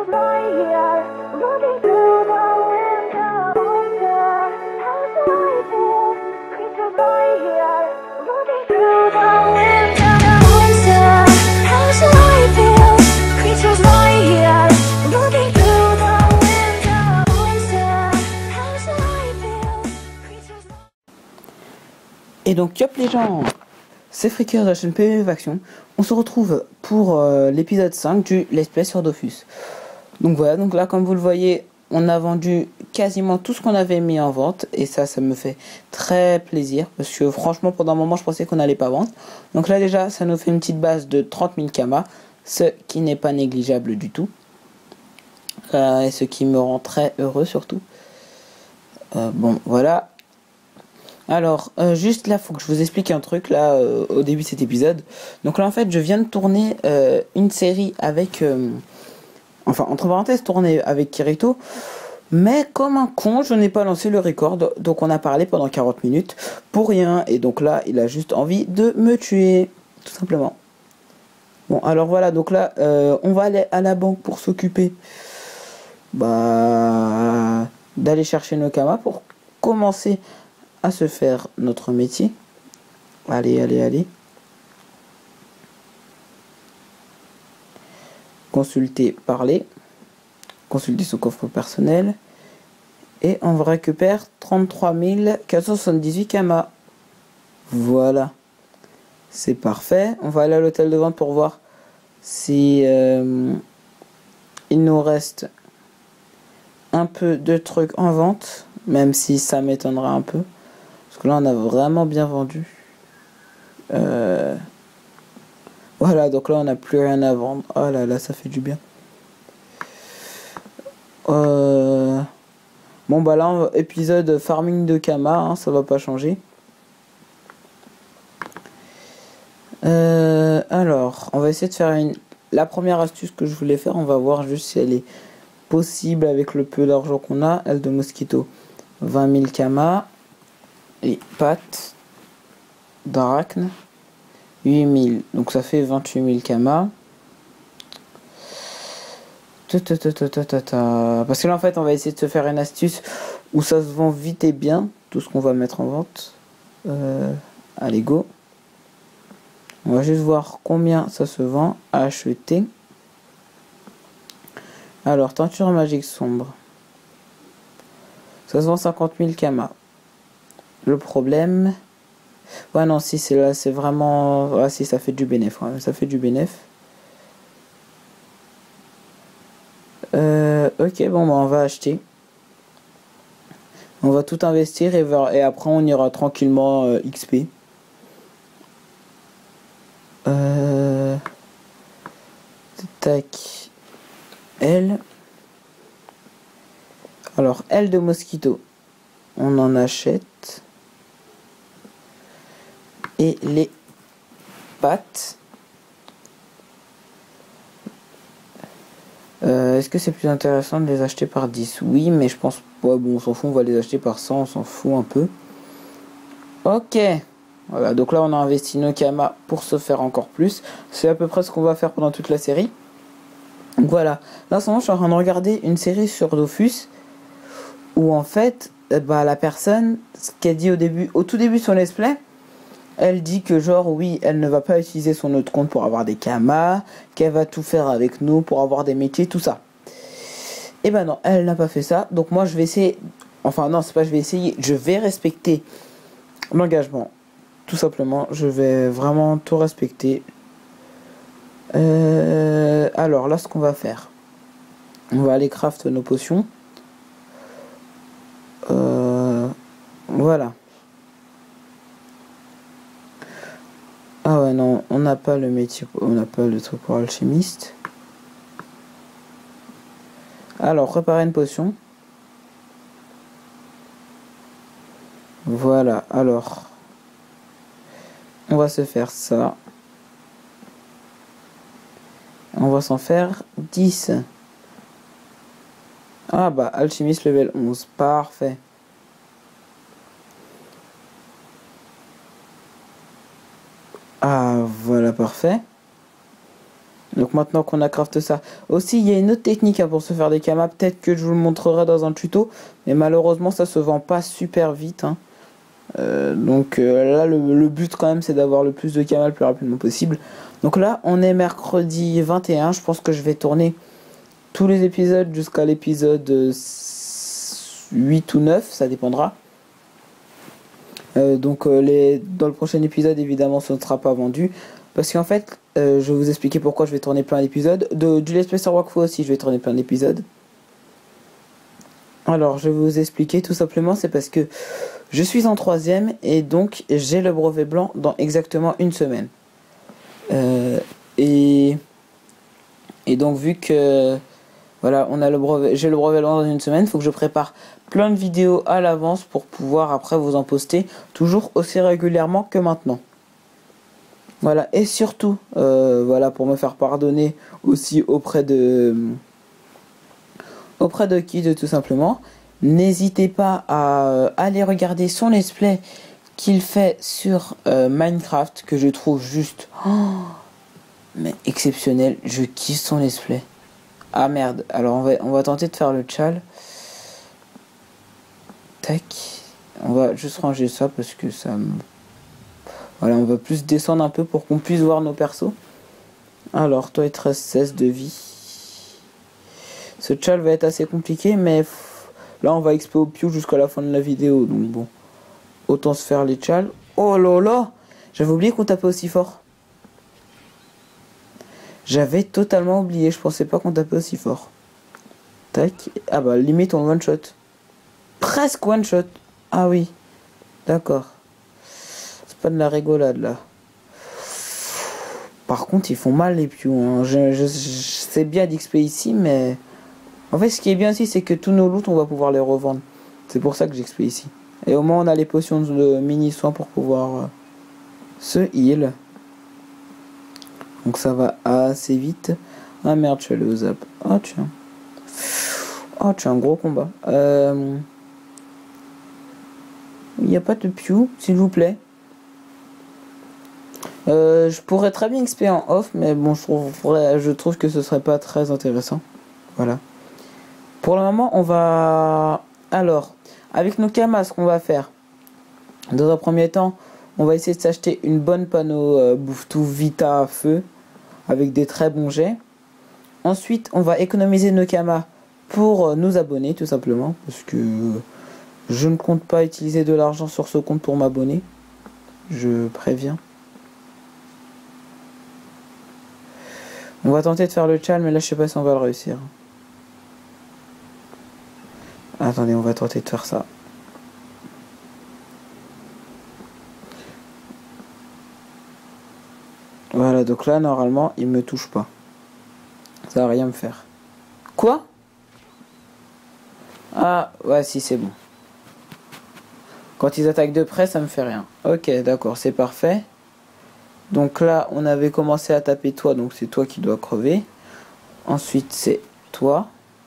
Creatures lie here, looking through the window. Wonder how do I feel? Creatures lie here, looking through the window. Wonder how do I feel? Creatures lie here, looking through the window. Wonder how do I feel? Creatures lie. Et donc, yop les gens, c'est Freaker de la chaîne PvP Faction. On se retrouve pour l'épisode 5 du Let's Play sur Dofus. Donc voilà, donc là comme vous le voyez, on a vendu quasiment tout ce qu'on avait mis en vente. Et ça me fait très plaisir. Parce que franchement, pendant un moment, je pensais qu'on n'allait pas vendre. Donc là déjà, ça nous fait une petite base de 30 000 kamas. Ce qui n'est pas négligeable du tout. Et ce qui me rend très heureux surtout. Bon, voilà. Alors, juste là, faut que je vous explique un truc, là, au début de cet épisode. Donc là, en fait, je viens de tourner une série avec... enfin, entre parenthèses, tournée avec Kirito. Mais comme un con, je n'ai pas lancé le record. Donc on a parlé pendant 40 minutes pour rien. Et donc là, il a juste envie de me tuer, tout simplement. Bon, alors voilà, donc là, on va aller à la banque pour s'occuper d'aller chercher nos kamas pour commencer à se faire notre métier. Allez. Consulter, parler. Consulter son coffre personnel. Et on récupère 33 478 kamas. Voilà. C'est parfait. On va aller à l'hôtel de vente pour voir si il nous reste un peu de trucs en vente. Même si ça m'étonnera un peu. Parce que là, on a vraiment bien vendu. Voilà, donc là, on n'a plus rien à vendre. Oh là là, ça fait du bien. Bon, bah là, épisode farming de Kama, hein, ça va pas changer. Alors, on va essayer de faire la première astuce que je voulais faire. On va voir juste si elle est possible avec le peu d'argent qu'on a. Aile de mosquito, 20 000 Kama. Et pattes d'arachne, 8000, donc ça fait 28 000 kamas. Parce que là en fait on va essayer de se faire une astuce où ça se vend vite et bien, tout ce qu'on va mettre en vente. Allez go. On va juste voir combien ça se vend à acheter. Alors teinture magique sombre, ça se vend 50 000 kamas. Le problème... Ouais non, si c'est là, c'est vraiment... Ah si, ça fait du bénéf, ouais, ça fait du bénéf. Ok, bon bah on va acheter. On va tout investir et après on ira tranquillement XP. Tac. Elle. Alors, aile de mosquito. On en achète. Et les pattes. Est-ce que c'est plus intéressant de les acheter par 10? Oui, mais je pense... Ouais, bon, on s'en fout, on va les acheter par 100, on s'en fout un peu. Ok. Voilà, donc là, on a investi nos kamas pour se faire encore plus. C'est à peu près ce qu'on va faire pendant toute la série. Donc voilà. Là, en ce moment, je suis en train de regarder une série sur Dofus. Où en fait, la personne, ce qu'elle dit au tout début de son let's play, elle dit que genre oui, elle ne va pas utiliser son autre compte pour avoir des kamas, qu'elle va tout faire avec nous pour avoir des métiers, tout ça. Et ben non, elle n'a pas fait ça. Donc moi je vais essayer, enfin non, c'est pas je vais essayer, je vais respecter l'engagement. Tout simplement, je vais vraiment tout respecter. Alors là, ce qu'on va faire, on va aller craft nos potions. Voilà. Ah ouais non, on n'a pas le métier, on n'a pas le truc pour alchimiste. Alors, préparer une potion. Voilà, alors. On va se faire ça. On va s'en faire 10. Ah bah, alchimiste level 11, parfait. Ah, voilà, parfait. Donc maintenant qu'on a crafté ça. Aussi, il y a une autre technique hein, pour se faire des kamas. Peut-être que je vous le montrerai dans un tuto. Mais malheureusement, ça se vend pas super vite. Hein. Là, le but quand même, c'est d'avoir le plus de kamas le plus rapidement possible. Donc là, on est mercredi 21. Je pense que je vais tourner tous les épisodes jusqu'à l'épisode 8 ou 9. Ça dépendra. Dans le prochain épisode, évidemment, ce ne sera pas vendu. Parce qu'en fait, je vais vous expliquer pourquoi je vais tourner plein d'épisodes. Du Let's Play Star Wars aussi, je vais tourner plein d'épisodes. Alors, je vais vous expliquer tout simplement, c'est parce que je suis en 3ème et donc j'ai le brevet blanc dans exactement une semaine. Et donc, vu que voilà, j'ai le brevet blanc dans une semaine, il faut que je prépare plein de vidéos à l'avance pour pouvoir après vous en poster toujours aussi régulièrement que maintenant. Voilà, et surtout, voilà, pour me faire pardonner aussi auprès de Kid tout simplement, n'hésitez pas à aller regarder son let's play qu'il fait sur Minecraft, que je trouve juste mais exceptionnel. Je kiffe son let's play. Ah merde, alors on va tenter de faire le tchal. Tac, on va juste ranger ça parce que ça me... Voilà, on va plus descendre un peu pour qu'on puisse voir nos persos. Alors, toi, il te reste 16 de vie. Ce tchal va être assez compliqué, mais là, on va expo au piou jusqu'à la fin de la vidéo. Donc bon, autant se faire les tchals. Oh là là, j'avais oublié qu'on tapait aussi fort. J'avais totalement oublié, je pensais pas qu'on tapait aussi fort. Tac, ah bah limite on one shot. Presque one shot. Ah oui, d'accord. Pas de la rigolade là. Par contre ils font mal les pious hein. Je sais bien d'XP ici mais en fait ce qui est bien aussi c'est que tous nos loots on va pouvoir les revendre. C'est pour ça que j'XP ici. Et au moins on a les potions de mini soins pour pouvoir se heal. Donc ça va assez vite. Ah merde je suis allé au zap. Oh tiens. Oh tiens gros combat. Il n'y a pas de piou s'il vous plaît. Je pourrais très bien XP en off, mais bon, je trouve que ce serait pas très intéressant. Voilà. Pour le moment, on va... Alors, avec nos kamas, ce qu'on va faire, dans un premier temps, on va essayer de s'acheter une bonne panneau bouffe-tout Vita à feu, avec des très bons jets. Ensuite, on va économiser nos kamas pour nous abonner, tout simplement, parce que je ne compte pas utiliser de l'argent sur ce compte pour m'abonner. Je préviens. On va tenter de faire le tchal, mais là je sais pas si on va le réussir. Attendez, on va tenter de faire ça. Voilà, donc là normalement il me touche pas. Ça va rien me faire. Quoi? Ah, ouais, si c'est bon. Quand ils attaquent de près, ça me fait rien. Ok, d'accord, c'est parfait. Donc là, on avait commencé à taper toi, donc c'est toi qui dois crever. Ensuite, c'est toi.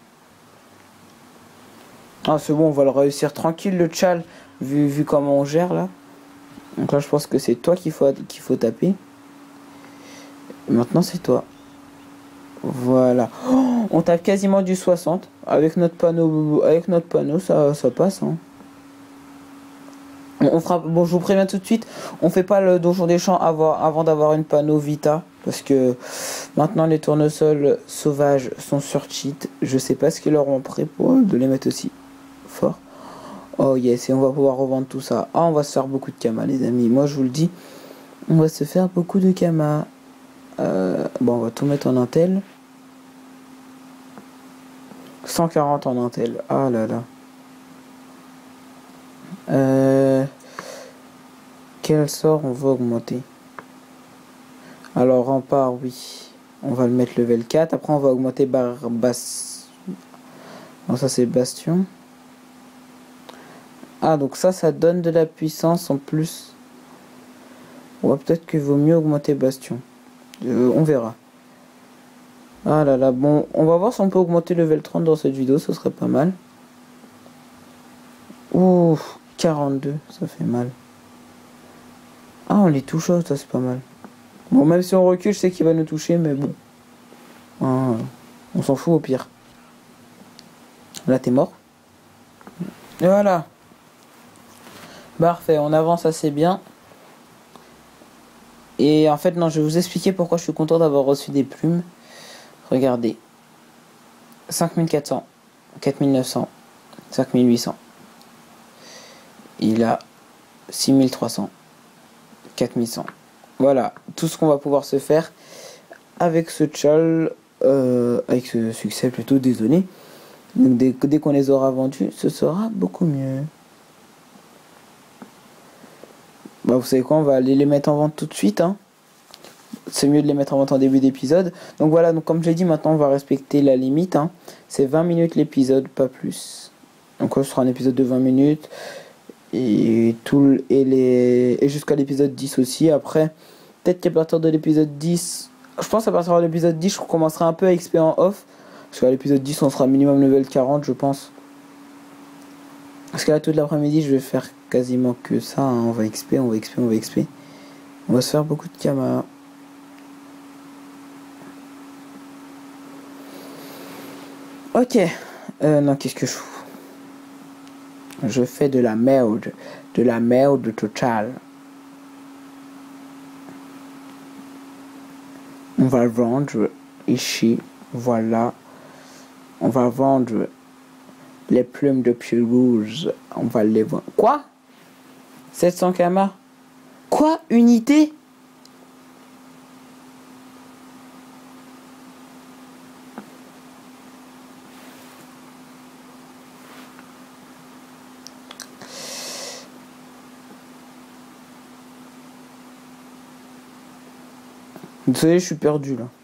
Ah, c'est bon, on va le réussir tranquille, le tchal, vu comment on gère là. Donc là, je pense que c'est toi qu'il faut taper. Et maintenant, c'est toi. Voilà. Oh, on tape quasiment du 60. Avec notre panneau, ça passe. Hein. On fera, bon, je vous préviens tout de suite, on fait pas le donjon des champs avant d'avoir une panneau Vita, parce que maintenant les tournesols sauvages sont sur cheat. Je sais pas ce qu'ils leur ont pris pour de les mettre aussi fort. Oh yes, et on va pouvoir revendre tout ça. Ah, on va se faire beaucoup de kamas les amis, moi je vous le dis, on va se faire beaucoup de kamas. Bon, on va tout mettre en intel. 140 en intel, ah là là. Quel sort on va augmenter? Alors rempart, oui, on va le mettre level 4. Après on va augmenter basse. Non, ça c'est bastion. Ah, donc ça donne de la puissance en plus. On va peut-être qu'il vaut mieux augmenter bastion. On verra. Ah là là, bon, on va voir si on peut augmenter level 30 dans cette vidéo, ce serait pas mal. Ouh, 42, ça fait mal. Ah, on les touche, ça c'est pas mal. Bon, même si on recule, je sais qu'il va nous toucher, mais bon. hein. On s'en fout au pire. Là, t'es mort. Et voilà. Parfait, on avance assez bien. Et en fait, non, je vais vous expliquer pourquoi je suis content d'avoir reçu des plumes. Regardez. 5400, 4900, 5800. Il a 6300, 4100. Voilà, tout ce qu'on va pouvoir se faire avec ce tchal, avec ce succès plutôt, désolé. Donc dès qu'on les aura vendus, ce sera beaucoup mieux. Bah, vous savez quoi, on va aller les mettre en vente tout de suite, hein. C'est mieux de les mettre en vente en début d'épisode. Donc voilà, donc comme je l'ai dit, maintenant on va respecter la limite, hein. C'est 20 minutes l'épisode, pas plus. Donc ce sera un épisode de 20 minutes. Et jusqu'à l'épisode 10 aussi. Après, peut-être qu'à partir de l'épisode 10, je pense à partir de l'épisode 10, je commencerai un peu à XP en off. Parce qu'à l'épisode 10, on sera minimum level 40, je pense. Parce que là, toute l'après-midi, je vais faire quasiment que ça, hein. On va XP, on va XP, on va XP. On va se faire beaucoup de kamas. Ok. Non, qu'est-ce que je fous? Je fais de la merde. De la merde totale. On va vendre ici. Voilà. On va vendre les plumes de pied rouge. On va les vendre. Quoi? 700 kamas? Quoi? Unité? Vous savez, je suis perdu là.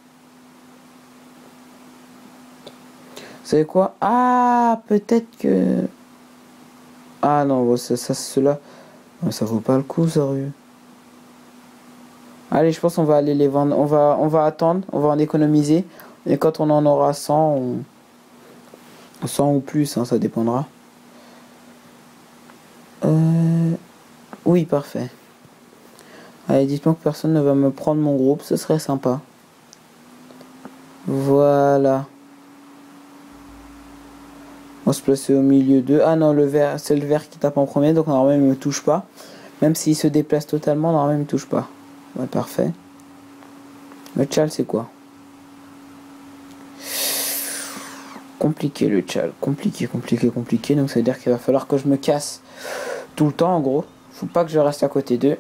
Vous savez quoi? Ah, peut-être que... Ah non, cela... Ça vaut pas le coup, sérieux. Allez, je pense qu'on va aller les vendre. On va attendre, on va en économiser. Et quand on en aura 100, 100 ou plus, hein, ça dépendra. Oui, parfait. Allez, dites-moi que personne ne va me prendre mon groupe, ce serait sympa. Voilà. On va se placer au milieu d'eux. Ah non, le vert, c'est le vert qui tape en premier, donc normalement il me touche pas. Même s'il se déplace totalement, normalement il me touche pas. Ouais, parfait. Le tchal, c'est quoi? Compliqué le tchal. Compliqué. Donc ça veut dire qu'il va falloir que je me casse tout le temps en gros. Faut pas que je reste à côté d'eux.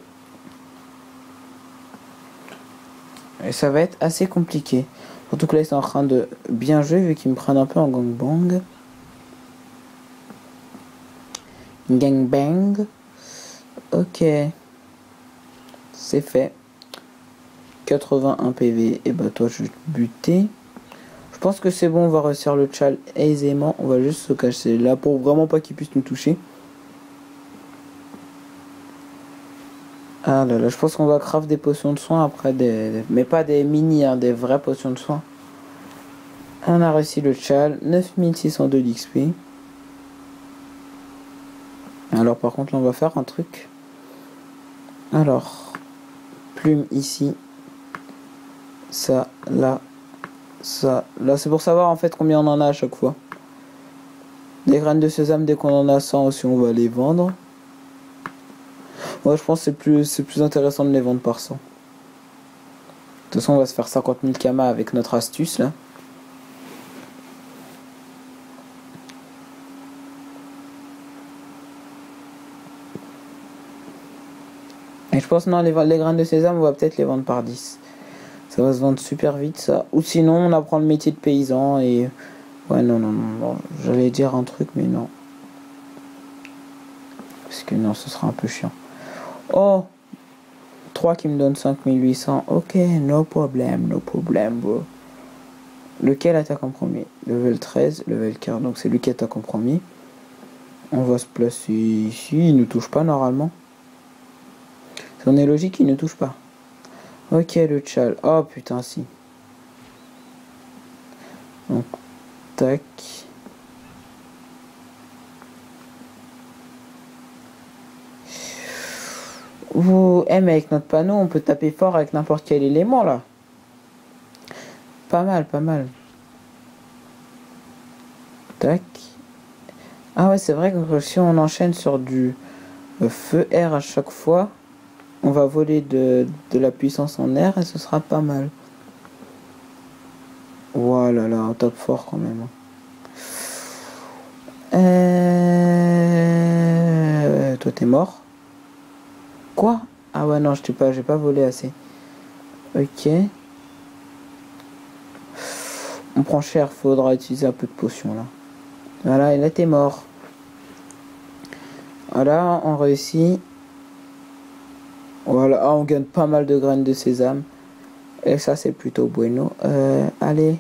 Et ça va être assez compliqué. Surtout que là ils sont en train de bien jouer vu qu'ils me prennent un peu en gangbang. Gangbang. Ok. C'est fait. 81 PV. Et bah toi je vais te buter. Je pense que c'est bon, on va réussir le tchal aisément. On va juste se cacher là pour vraiment pas qu'il puisse nous toucher. Ah là là, je pense qu'on va craft des potions de soins après mais pas des mini, hein, des vraies potions de soins. On a réussi le tchal, 9602 d'XP. Alors par contre là on va faire un truc. Alors, plume ici. Ça, là. Ça, là c'est pour savoir en fait combien on en a à chaque fois. Des graines de sésame, dès qu'on en a 100 aussi on va les vendre. Moi je pense que c'est plus intéressant de les vendre par 100. De toute façon on va se faire 50 000 kamas avec notre astuce là. Et je pense non, les graines de sésame on va peut-être les vendre par 10. Ça va se vendre super vite ça. Ou sinon on apprend le métier de paysan et... Ouais non. J'allais dire un truc mais non. Parce que non ce sera un peu chiant. Oh 3 qui me donne 5800. Ok, no problem bro. Lequel attaque en premier? Level 13, level 15. Donc c'est lui qui attaque en premier. On va se placer ici. Il ne touche pas normalement. Si on est logique, il ne touche pas. Ok le tchal. Oh putain si. Donc tac. Mais avec notre panneau, on peut taper fort avec n'importe quel élément là. Pas mal. Tac. Ah ouais, c'est vrai que si on enchaîne sur du feu air à chaque fois, on va voler de la puissance en air et ce sera pas mal. Voilà, là, top fort quand même. Toi t'es mort? Quoi? Ah ouais, non, j'ai pas volé assez. Ok. On prend cher, faudra utiliser un peu de potion là. Voilà, et là t'es mort. Voilà, on réussit. Voilà, ah, on gagne pas mal de graines de sésame. Et ça c'est plutôt bueno. Allez.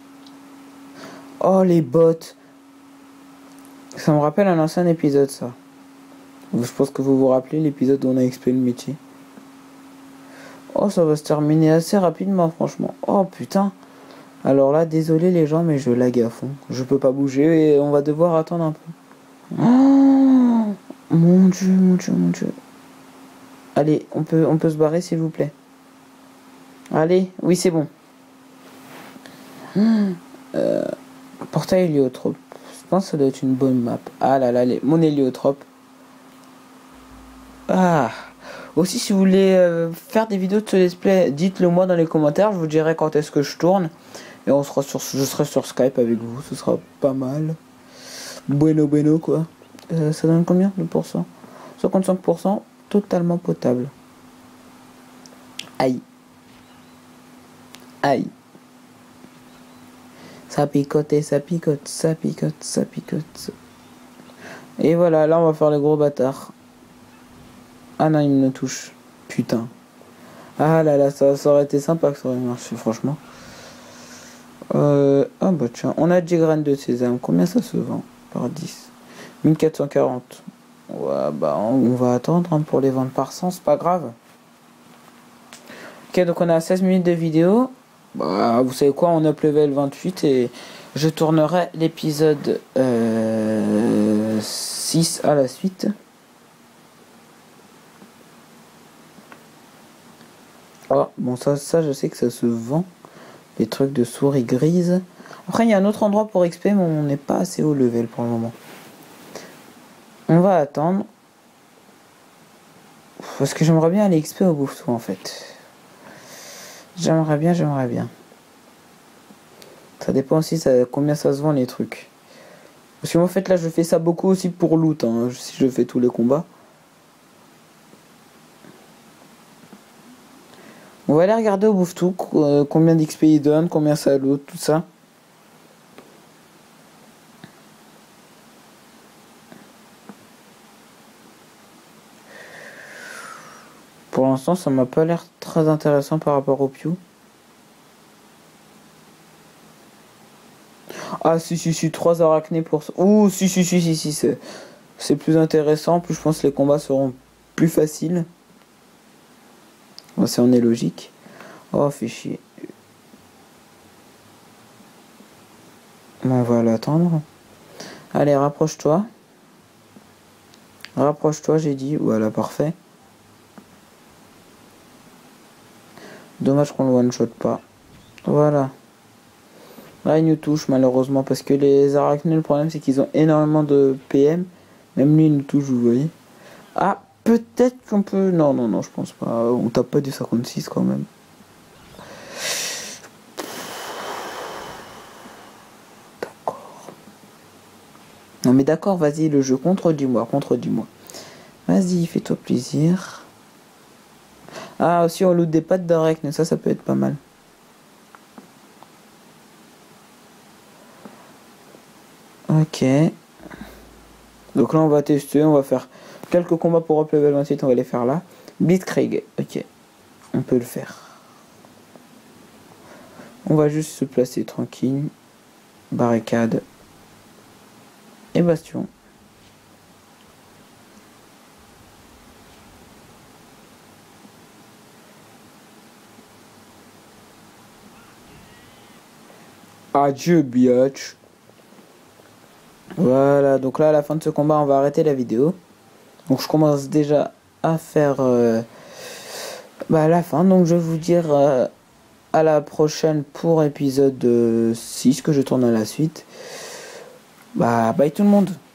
Oh les bottes. Ça me rappelle un ancien épisode ça. Je pense que vous vous rappelez l'épisode où on a expliqué le métier. Oh ça va se terminer assez rapidement franchement. Oh putain. Alors là désolé les gens mais je lag à fond. Je peux pas bouger et on va devoir attendre un peu. Oh mon dieu, mon dieu, mon dieu. Allez, on peut se barrer s'il vous plaît. Allez, oui c'est bon. Portail héliotrope. Je pense que ça doit être une bonne map. Ah là là, mon héliotrope. Ah. Aussi si vous voulez faire des vidéos de ce display, dites-le moi dans les commentaires. Je vous dirai quand est-ce que je tourne. Et je serai sur Skype avec vous. Ce sera pas mal. Bueno bueno quoi. Ça donne combien de pourcents? 55%. Totalement potable. Aïe. Aïe. Ça picote et ça picote, ça picote, ça picote. Et voilà, là on va faire le gros bâtard. Ah non, il me touche. Putain. Ah là là, ça aurait été sympa que ça aurait marché, franchement. Ah bah tiens, on a 10 graines de sésame. Combien ça se vend par 10? 1440. Ouais, bah on va attendre hein, pour les vendre par 100, c'est pas grave. Ok, donc on a 16 minutes de vidéo. Bah, vous savez quoi, on up level 28 et je tournerai l'épisode 6 à la suite. Oh, bon ça je sais que ça se vend. Les trucs de souris grises. Après il y a un autre endroit pour XP mais on n'est pas assez haut level pour le moment. On va attendre. Parce que j'aimerais bien aller XP au bouffe en fait. J'aimerais bien. Ça dépend aussi combien ça se vend les trucs. Parce que en fait là je fais ça beaucoup aussi pour loot hein, si je fais tous les combats. On va aller regarder au bouffe tout combien d'XP il donne, combien ça loot, tout ça. Pour l'instant ça m'a pas l'air très intéressant par rapport au Pew. Ah si 3 arachnées pour ça. Ouh si c'est plus intéressant, plus je pense que les combats seront plus faciles. Bon, ça en est logique. Oh fait chier. Bon, on va l'attendre. Allez rapproche-toi. Rapproche-toi j'ai dit. Voilà parfait. Dommage qu'on le one shot pas. Voilà. Là il nous touche malheureusement parce que les arachnées le problème c'est qu'ils ont énormément de PM. Même lui il nous touche vous voyez. Ah peut-être qu'on peut... Non je pense pas. On tape pas du 56 quand même. D'accord. Non mais d'accord vas-y le jeu contredis-moi. Vas-y fais-toi plaisir. Ah aussi on loot des pattes d'arachne, ça peut être pas mal. Ok. Donc là on va tester, on va faire quelques combats pour up level 28, on va les faire là. Blitzkrieg, ok. On peut le faire. On va juste se placer tranquille. Barricade. Et bastion. Adieu biatch. Voilà, donc là à la fin de ce combat on va arrêter la vidéo. Donc je commence déjà à faire la fin. Donc je vais vous dire à la prochaine pour épisode 6 que je tourne à la suite. Bah, bye tout le monde.